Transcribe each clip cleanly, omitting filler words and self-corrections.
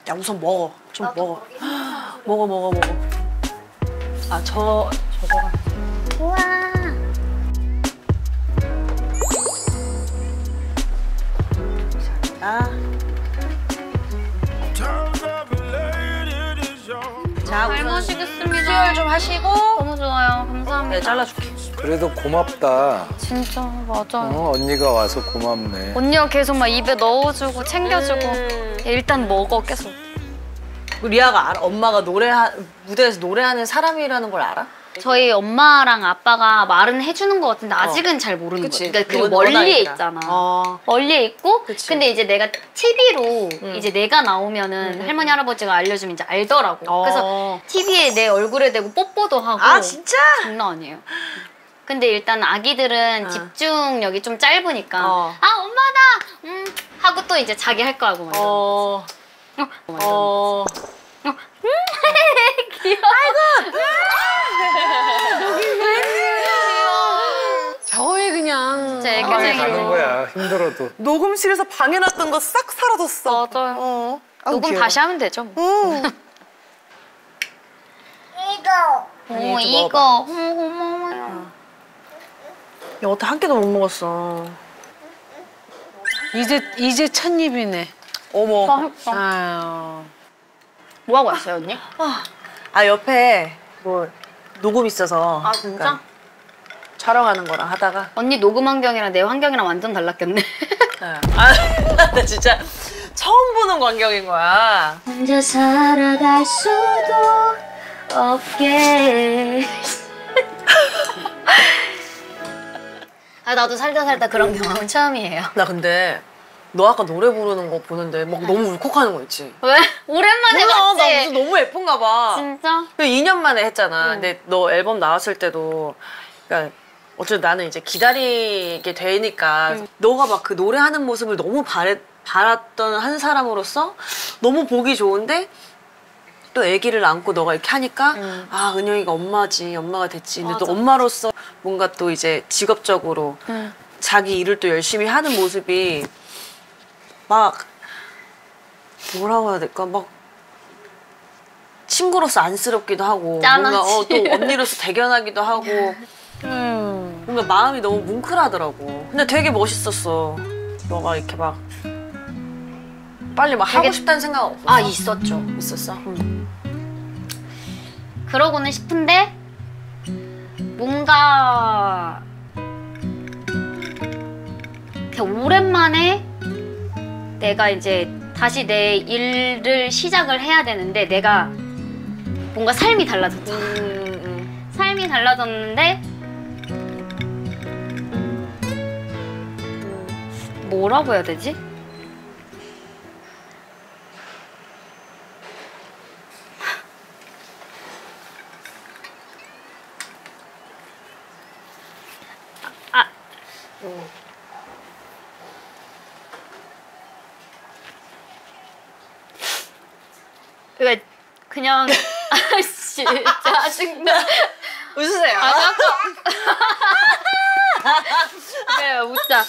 야 우선 먹어. 좀 먹어. 먹어. 아 저거가. 우와. 자, 잘 마시겠습니다. 수혈 좀 하시고. 너무 좋아요. 감사합니다. 네, 잘라줄게. 그래도 고맙다. 진짜 맞아요. 언니가 와서 고맙네. 언니가 계속 막 입에 넣어주고 챙겨주고. 일단 먹어 계속. 리아가 알아? 엄마가 무대에서 노래하는 사람이라는 걸 알아? 저희 엄마랑 아빠가 말은 해주는 것 같은데 아직은 잘 모르는 그치. 거지. 그러니까 그 너나 멀리에 알더라. 있잖아. 멀리에 있고 그치. 근데 이제 내가 TV로 이제 내가 나오면은 할머니 할아버지가 알려주면 이제 알더라고. 그래서 TV에 내 얼굴에 대고 뽀뽀도 하고. 아 진짜? 장난 아니에요. 근데 일단 아기들은 집중력이 좀 짧으니까 아 엄마다! 하고 또 이제 자기 할 거 하고 막 어. 귀여워. 저에 그냥 진짜 애기 가는 생기고. 거야, 힘들어도. 녹음실에서 방해놨던 거 싹 사라졌어. 맞아요. 아우, 녹음 귀여워. 다시 하면 되죠. 뭐. 오, 이거 이거. 고마워요. 야, 어떻게 한 끼도 못 먹었어. 이제 첫 입이네. 어머. 맛있어. 아유. 뭐 하고 왔어요, 언니? 아 옆에 뭐 녹음 있어서. 아, 진짜? 그러니까 촬영하는 거랑 하다가. 언니 녹음 환경이랑 내 환경이랑 완전 달랐겠네. 아, 나 진짜 처음 보는 광경인 거야. 혼자 살아갈 수도 없게. 아, 나도 살다 그런 경험은 처음이에요. 나 근데 너 아까 노래 부르는 거 보는데 막 너무 울컥하는 거 있지? 왜? 오랜만에 몰라, 나 봤지? 무슨 너무 예쁜가 봐. 진짜? 2년 만에 했잖아. 근데 너 앨범 나왔을 때도 그러니까 어쨌든 나는 이제 기다리게 되니까 너가 막 그 노래하는 모습을 너무 바랐던 한 사람으로서 너무 보기 좋은데 또 아기를 안고 너가 이렇게 하니까 아 은영이가 엄마가 됐지. 근데 또 엄마로서 뭔가 또 이제 직업적으로 자기 일을 또 열심히 하는 모습이 막 뭐라고 해야 될까 막 친구로서 안쓰럽기도 하고 짠하지. 뭔가 또 언니로서 대견하기도 하고 뭔가 마음이 너무 뭉클하더라고. 근데 되게 멋있었어. 너가 이렇게 막 빨리 막 하고 싶다는 생각 없었어? 아, 있었죠. 있었어? 그러고는 싶은데 뭔가 이렇게 오랜만에 내가 이제 다시 내 일을 시작을 해야 되는데 내가 뭔가 삶이 달라졌잖아. 삶이 달라졌는데 뭐라고 해야 되지? 그냥 아씨 짜증나. 웃으세요. 아니 아까 그래 웃자.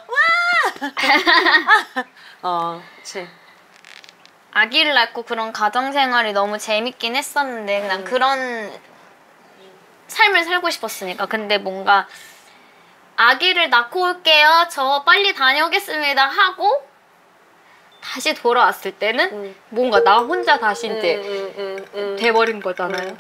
그치. 아기를 낳고 그런 가정 생활이 너무 재밌긴 했었는데 그냥 그런 삶을 살고 싶었으니까. 근데 뭔가 아기를 낳고 올게요. 저 빨리 다녀오겠습니다 하고 다시 돌아왔을 때는 뭔가 나 혼자 다시 이제 돼버린 거잖아요.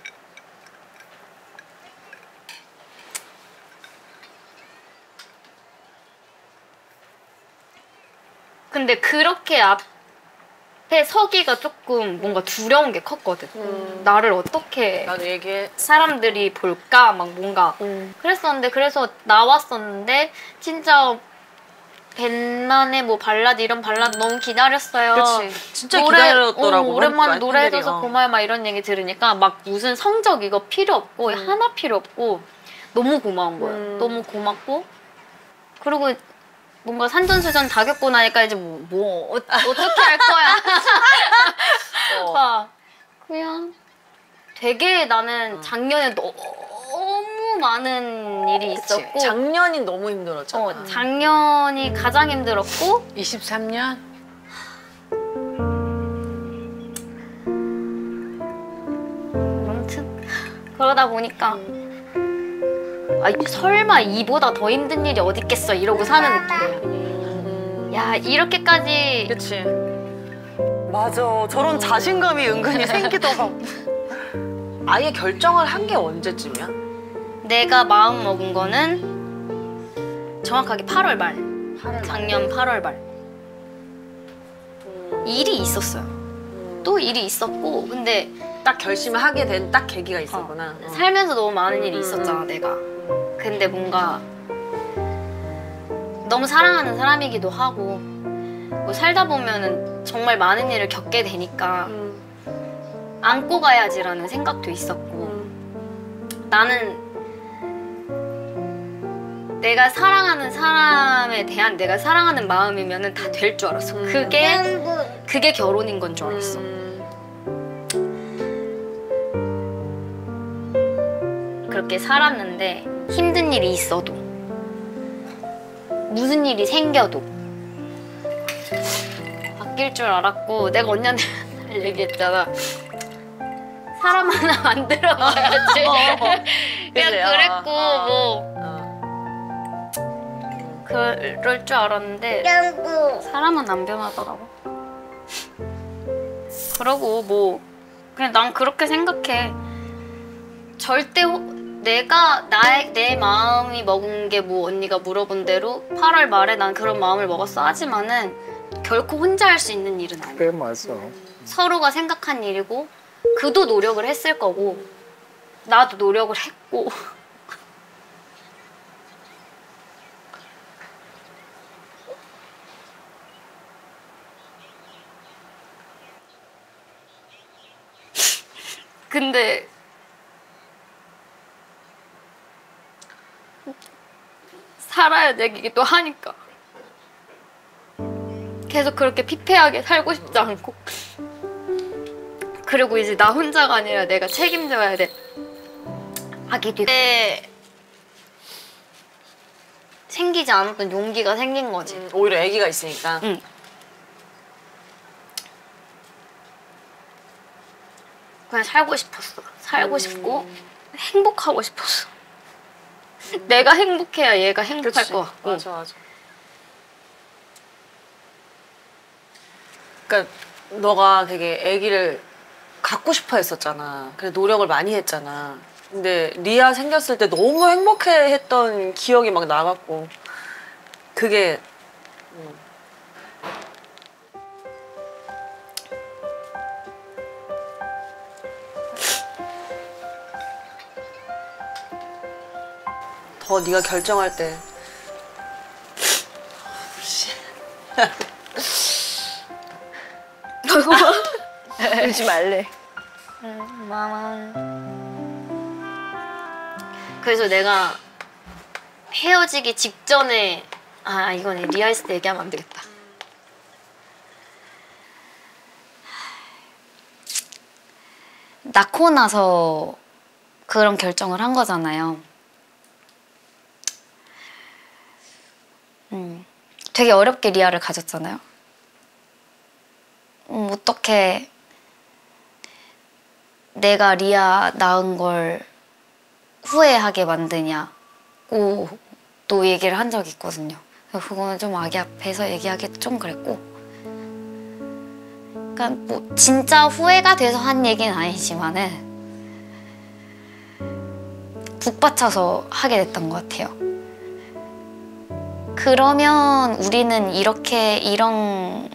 근데 그렇게 앞에 서기가 조금 뭔가 두려운 게 컸거든. 나를 어떻게 나도 얘기해. 사람들이 볼까 막 뭔가 그랬었는데 그래서 나왔었는데 진짜 벤만의 뭐 발라드 이런 발라드 너무 기다렸어요. 그치. 진짜 기다렸더라고. 오랜만에 노래해줘서 팬들이. 고마워 막 이런 얘기 들으니까 막 무슨 성적 이거 필요 없고 하나 필요 없고 너무 고마운 거예요. 너무 고맙고 그리고 뭔가 산전수전 다 겪고 나니까 이제 어떻게 할 거야. 그냥 되게 나는 작년에 너무 많은 일이 있었고 작년이 너무 힘들었잖아. 작년이 가장 힘들었고 23년? 그러다 보니까 설마 이보다 더 힘든 일이 어디 있겠어 이러고 사는 느낌이야. 야, 이렇게까지. 그치. 맞아. 저런 자신감이 은근히 생기더라고. 아예 결정을 한 게 언제쯤이야? 내가 마음 먹은 거는 정확하게 8월 말. 작년 8월 말. 일이 있었어요. 또 일이 있었고, 근데 딱 결심을 하게 된 딱 계기가 있었구나. 살면서 너무 많은 일이 있었잖아, 내가. 근데 뭔가 너무 사랑하는 사람이기도 하고, 뭐 살다 보면은 정말 많은 일을 겪게 되니까 안고 가야지라는 생각도 있었고, 나는 내가 사랑하는 사람에 대한 내가 사랑하는 마음이면은 다 될 줄 알았어. 그게 결혼인 건 줄 알았어. 그렇게 살았는데 힘든 일이 있어도 무슨 일이 생겨도 바뀔 줄 알았고, 내가 언니한테 맨날 얘기했잖아. 사람 하나 만들어봐야지. 그냥 그치? 그랬고 어. 그럴 줄 알았는데 사람은 안 변하더라고. 그러고 뭐 그냥 난 그렇게 생각해. 절대 내가 내 마음이 먹은 게 뭐 언니가 물어본 대로 8월 말에 난 그런 마음을 먹었어 하지만은 결코 혼자 할 수 있는 일은 아니야. 그래 맞아. 서로가 생각한 일이고 그도 노력을 했을 거고 나도 노력을 했고. 근데 살아야 되기도 하니까 계속 그렇게 피폐하게 살고 싶지 않고, 그리고 이제 나 혼자가 아니라 내가 책임져야 돼 아기도 있고. 생기지 않았던 용기가 생긴 거지. 오히려 아기가 있으니까. 응. 그냥 살고 싶었어. 살고 싶고 행복하고 싶었어. 내가 행복해야 얘가 행복할 그치. 것 같고. 맞아 맞아. 그러니까 너가 되게 아기를 갖고 싶어 했었잖아. 그래서 노력을 많이 했잖아. 근데 리아 생겼을 때 너무 행복해했던 기억이 막 나갖고 그게 더 네가 결정할 때 울지 말래. 그래서 내가 헤어지기 직전에 이건 리아 있을 때 얘기하면 안 되겠다. 낳고 나서 그런 결정을 한 거잖아요. 되게 어렵게 리아를 가졌잖아요. 어떻게 내가 리아 낳은 걸 후회하게 만드냐고 또 얘기를 한 적이 있거든요. 그거는 좀 아기 앞에서 얘기하기 좀 그랬고, 그러니까 뭐 진짜 후회가 돼서 한 얘기는 아니지만은 북받쳐서 하게 됐던 것 같아요. 그러면 우리는 이런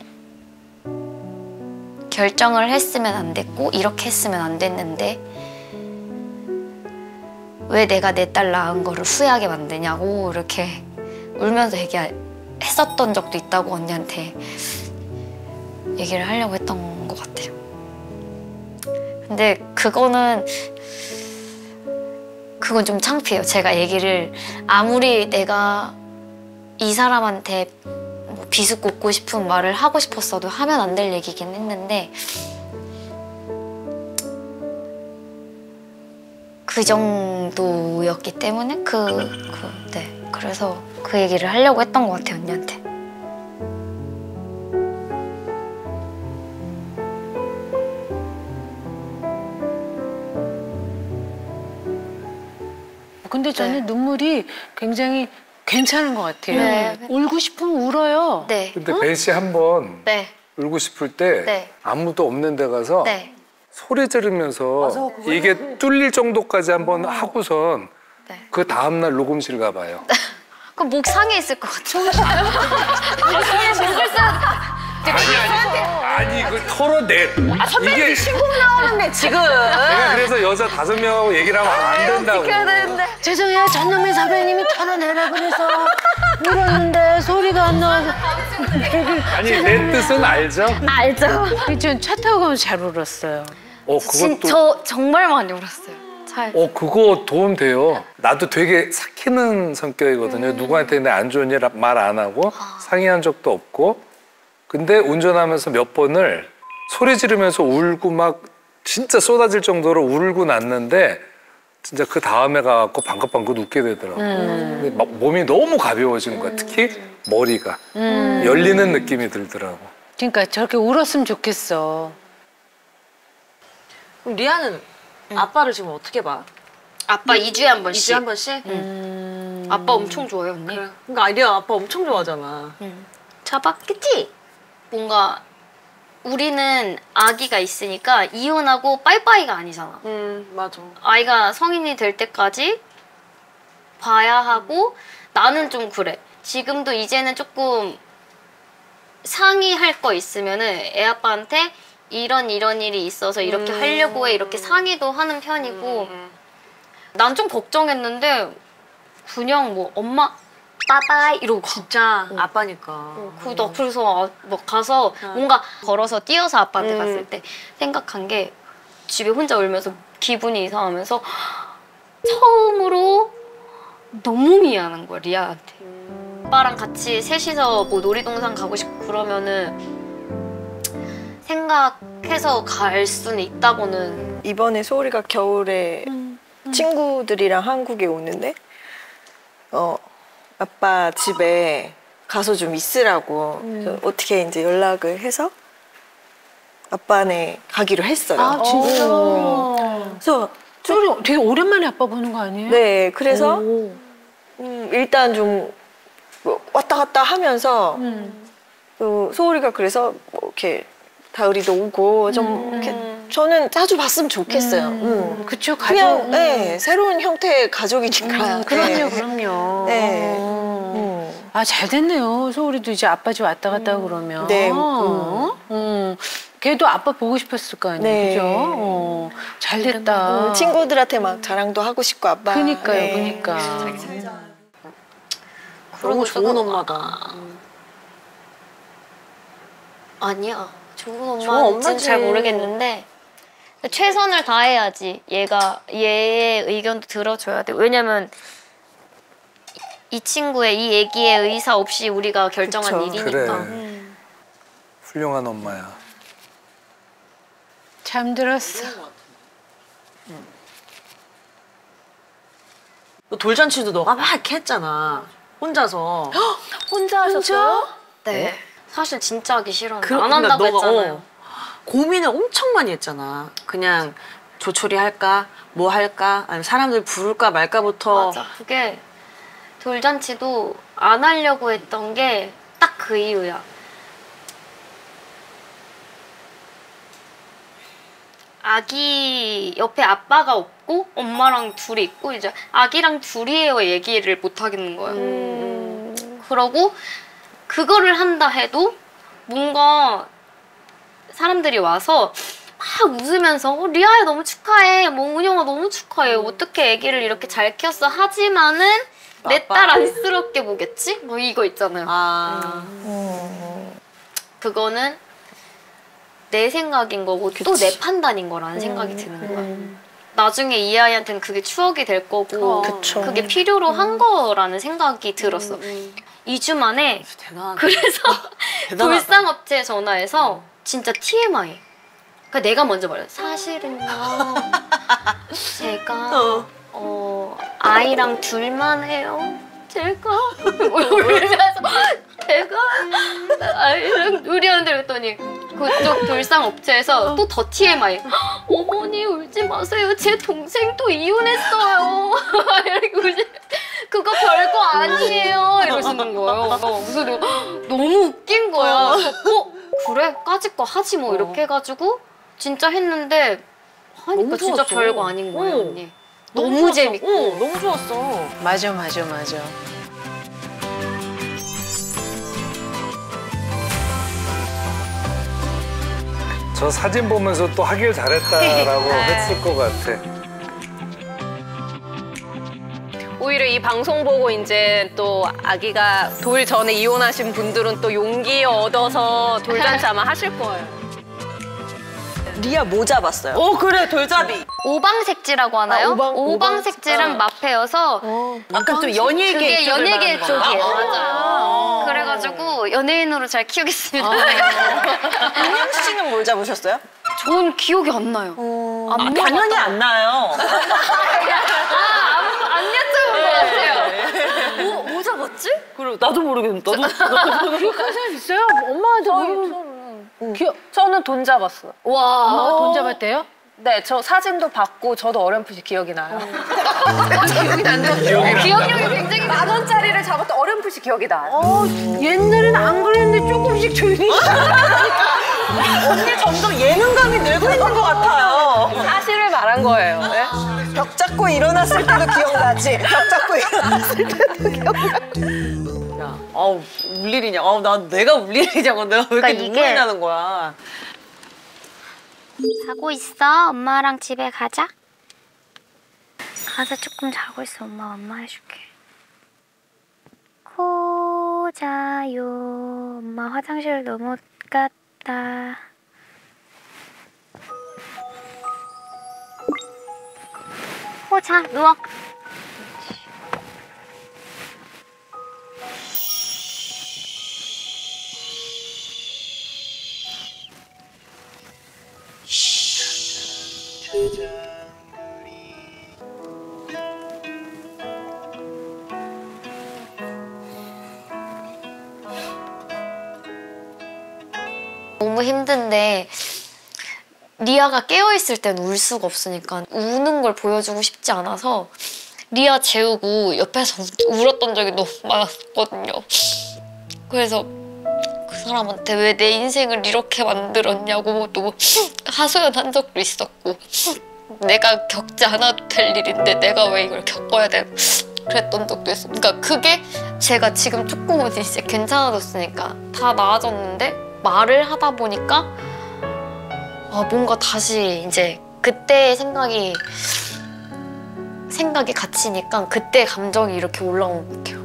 결정을 했으면 안 됐고 이렇게 했으면 안 됐는데 왜 내가 내 딸 낳은 거를 후회하게 만드냐고 이렇게 울면서 얘기했었던 적도 있다고 언니한테 얘기를 하려고 했던 것 같아요. 근데 그건 좀 창피해요. 제가 얘기를 아무리 내가 이 사람한테 뭐 비수꽂고 싶은 말을 하고 싶었어도 하면 안 될 얘기긴 했는데 그 정도였기 때문에 네. 그래서 그 얘기를 하려고 했던 것 같아요, 언니한테. 근데 저는 눈물이 굉장히 괜찮은 것 같아요. 네. 울고 싶으면 울어요. 네. 근데 벤 씨 한 번 네. 울고 싶을 때 네. 아무도 없는 데 가서 네. 소리 지르면서 이게 뚫릴 정도까지 한번 하고선 네. 그 다음날 녹음실 가봐요. 그럼 목 상해 있을 것 같아요. 아니 그걸 털어내. 이게 신곡 나오는데 지금. 내가 그래서 여자 5명하고 얘기를 하면 안 된다고. 죄송해요. 전놈의 선배님이 털어내라 그래서 울었는데 소리가 안 나와서. 아니 내 뜻은 알죠? 알죠? 전 차 타고 가면서 잘 울었어요. 그것도. 저 정말 많이 울었어요. 그거 도움 돼요. 나도 되게 삭히는 성격이거든요. 누구한테 내 안 좋은 일 말 안 하고 상의한 적도 없고. 근데 운전하면서 몇 번을 소리 지르면서 울고 막 진짜 쏟아질 정도로 울고 났는데 진짜 그 다음에 가갖고 방긋방긋 웃게 되더라고. 근데 막 몸이 너무 가벼워진 거야. 특히 머리가 열리는 느낌이 들더라고. 그러니까 저렇게 울었으면 좋겠어. 그럼 리아는 아빠를 지금 어떻게 봐? 아빠 2주에 한 번씩. 2주에 한 번씩? 아빠 엄청 좋아요, 언니. 그래. 그러니까 리아 아빠 엄청 좋아하잖아. 잡았겠지? 뭔가 우리는 아기가 있으니까 이혼하고 빠이빠이가 아니잖아. 맞아. 아이가 성인이 될 때까지 봐야 하고 나는 좀 그래. 지금도 이제는 조금 상의할 거 있으면은 애 아빠한테 이런 일이 있어서 이렇게 하려고 해 이렇게 상의도 하는 편이고 난 좀 걱정했는데 그냥 뭐 엄마 빠빠이 이러고 가. 진짜 아빠니까. 그래서 뭐 가서 뭔가 걸어서 뛰어서 아빠한테 갔을 때 생각한 게 집에 혼자 울면서 기분이 이상하면서 처음으로 너무 미안한 거야 리아한테. 아빠랑 같이 셋이서 뭐 놀이동산 가고 싶고 그러면은 생각해서 갈 수는 있다고는. 이번에 소울이가 겨울에 친구들이랑 한국에 오는데 아빠 집에 가서 좀 있으라고 그래서 어떻게 이제 연락을 해서 아빠네 가기로 했어요. 아 진짜? 그래서 소리 되게 오랜만에 아빠 보는 거 아니에요? 네, 그래서 일단 좀뭐 왔다 갔다 하면서 소울이가 그래서 뭐 이렇게 다을이도 오고 좀 이렇게 저는 자주 봤으면 좋겠어요. 그쵸, 그냥 가족. 네, 새로운 형태의 가족이니까. 그럼요, 네. 그럼요. 네. 아, 잘 됐네요. 소울이도 이제 아빠 집 왔다 갔다 하고 그러면. 네. 걔도 아빠 보고 싶었을 거 아니에요. 네. 그죠? 잘 됐다. 친구들한테 막 자랑도 하고 싶고 아빠. 그니까요, 네. 그니까. 너무 좋은 엄마다. 아니야. 좋은 엄마지. 엄마인지는 잘 모르겠는데 최선을 다해야지. 얘의 의견도 들어줘야 돼. 왜냐면 이 친구의 이 얘기의 의사 없이 우리가 결정한 그쵸. 일이니까. 그래. 훌륭한 엄마야. 잠들었어. 너 돌잔치도 너가 막 이렇게 했잖아. 혼자서. 혼자 하셨어요? 네. 사실 진짜 하기 싫었는데 안 그러니까 한다고 너가, 했잖아요. 고민을 엄청 많이 했잖아. 그냥 조촐히 할까? 뭐 할까? 아니면 사람들 부를까 말까부터. 맞아. 그게 돌잔치도 안 하려고 했던 게 딱 그 이유야. 아기 옆에 아빠가 없고 엄마랑 둘이 있고 이제 아기랑 둘이에요 얘기를 못 하겠는 거야. 그러고 그거를 한다 해도 뭔가 사람들이 와서 막 웃으면서 리아야 너무 축하해, 뭐 은영아 너무 축하해, 어떻게 아기를 이렇게 잘 키웠어 하지만은 내 딸 안쓰럽게 보겠지? 뭐 이거 있잖아요. 그거는 내 생각인 거고 또 내 판단인 거라는 생각이 드는 거야. 나중에 이 아이한테는 그게 추억이 될 거고 그쵸. 그게 필요로 한 거라는 생각이 들었어. 2주 만에 대단하다. 그래서 대단하다. 돌상업체에 전화해서 진짜 TMI. 그러니까 내가 먼저 말해. 사실은요. 제가 아이랑 둘만 해요. 제가 울면서 제가 아이랑 둘이 하는데 그랬더니 그쪽 돌상 업체에서 또 더 TMI. 어머니 울지 마세요. 제 동생도 이혼했어요. 이러고 그거 별거 아니에요. 이러시는 거예요. 그래서 내가 너무 웃긴 거야. 그래서 그래? 까짓 거 하지 뭐 이렇게 해가지고 진짜 했는데 하니까 진짜 좋았어. 별거 아닌 거예요, 응. 언니. 너무 재밌고. 너무 좋았어. 맞아, 맞아, 맞아. 저 사진 보면서 또 하길 잘했다라고 했을 것 같아. 오히려 이 방송 보고 이제 또 아기가 돌 전에 이혼하신 분들은 또 용기 얻어서 돌잔치 아마 하실 거예요. 리아 뭐 잡았어요? 그래 돌잡이. 오방색지라고 하나요? 오방색지랑 마페여서 약간 좀 연예계 그게 쪽을 연예계 말하는 건가? 쪽이에요. 맞아요. 그래가지고 연예인으로 잘 키우겠습니다. 은영 씨는 뭘 잡으셨어요? 전 기억이 안 나요. 안 당연히 안 나요. 안 여쭤본 것 같아요. 뭐 잡았지? 그래 나도 모르겠는데. 나도 기억하는 사람 있어요? 엄마한테 물어보면. 저는 돈 잡았어요. 와. 돈 잡았대요? 네, 저 사진도 받고 저도 어렴풋이 기억이 나요. 기억력이 굉장히 10,000원짜리를 잡았던 어렴풋이 기억이 나요. 옛날엔 안 그랬는데 조금씩 조용히. 언니 점점 예능감이 늘고 있는 것 같아요. 사실을 말한 거예요. 네? 벽 잡고 일어났을 때도 기억나지? 벽 잡고 일어났을 때도 기억나. 야, 울 일이냐? 난 내가 울 일이냐고. 내가 왜 이렇게 그러니까 눈물이 이게- 나는 거야? 자고 있어? 엄마랑 집에 가자. 가서 조금 자고 있어. 엄마 해줄게. 코 자요. 엄마 화장실도 못 갔다. 코 자, 누워. 너무 힘든데 리아가 깨어있을 땐 울 수가 없으니까 우는 걸 보여주고 싶지 않아서 리아 재우고 옆에서 울었던 적이 너무 많았거든요. 그래서 그 사람한테 왜 내 인생을 이렇게 만들었냐고 또 하소연한 적도 있었고 내가 겪지 않아도 될 일인데 내가 왜 이걸 겪어야 돼 그랬던 적도 있어요. 그러니까 그게 제가 지금 조금은 이제 괜찮아졌으니까 다 나아졌는데 말을 하다 보니까 뭔가 다시 이제 그때의 생각이 갇히니까 그때 감정이 이렇게 올라온 것 같아요.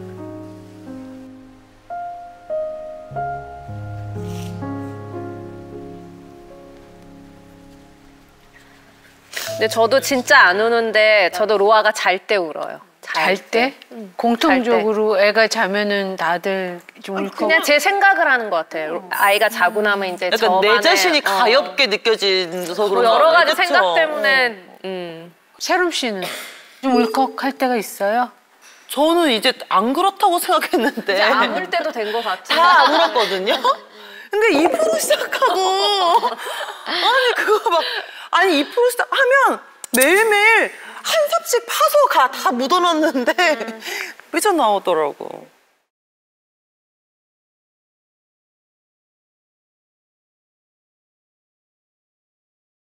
근데 저도 진짜 안 우는데 저도 로아가 잘 때 울어요. 잘 때? 공통적으로 애가 자면은 다들 좀 울컥. 그냥 제 생각을 하는 것 같아요. 아이가 자고 나면 이제 약간 저만의 내 자신이 가엽게 느껴져서 그런 뭐 여러 거 가지 그쵸? 생각 때문에 세롬 씨는 좀 울컥할 때가 있어요? 저는 이제 안 그렇다고 생각했는데 안 울 때도 된 것 같아요. 다 안 울었거든요. 근데 2% 시작하고 그거 막 2% 시작하면 매일매일 한 삽씩 파서 다 묻어놨는데 삐져나오더라고.